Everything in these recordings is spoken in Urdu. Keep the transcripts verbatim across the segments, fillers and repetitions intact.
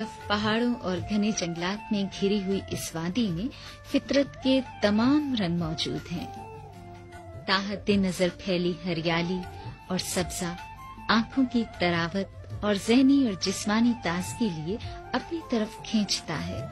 پہاڑوں اور گھنے جنگلات میں گھری ہوئی اس وادی میں فطرت کے تمام رنگ موجود ہیں۔ تاحد نظر پھیلی ہریالی اور سبزہ آنکھوں کی تراوت اور ذہنی اور جسمانی تازگی لیے اپنی طرف کھینچتا ہے۔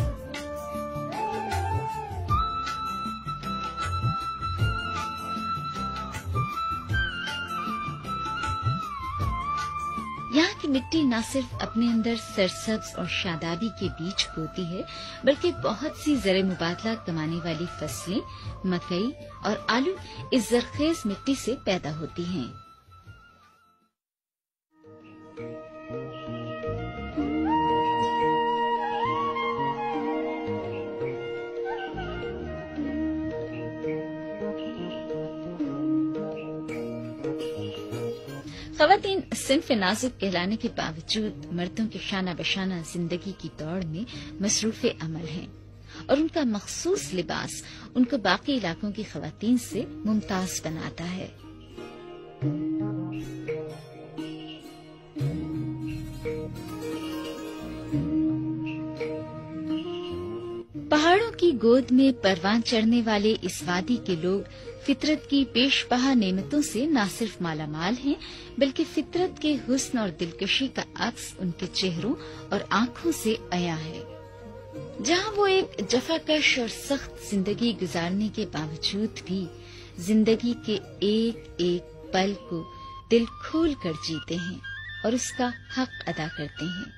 یہاں کی مٹی نہ صرف اپنے اندر سرسبز اور شادابی کے بیج ہوتی ہے، بلکہ بہت سی زرع مبادلہ کمانے والی فصلیں مکئی اور آلو اس زرخیز مٹی سے پیدا ہوتی ہیں۔ خواتین صنف نازک کہلانے کے باوجود مردوں کے شانہ بشانہ زندگی کی دوڑ میں مصروف عمل ہیں، اور ان کا مخصوص لباس ان کو باقی علاقوں کی خواتین سے ممتاز بناتا ہے۔ پہاڑوں کی گود میں پروان چڑھنے والے اس وادی کے لوگ فطرت کی پیش بہا نعمتوں سے نہ صرف مالا مال ہیں، بلکہ فطرت کے حسن اور دلکشی کا عکس ان کے چہروں اور آنکھوں سے عیاں ہے۔ جہاں وہ ایک جفاکش اور سخت زندگی گزارنے کے باوجود بھی زندگی کے ایک ایک پل کو دل کھول کر جیتے ہیں اور اس کا حق ادا کرتے ہیں۔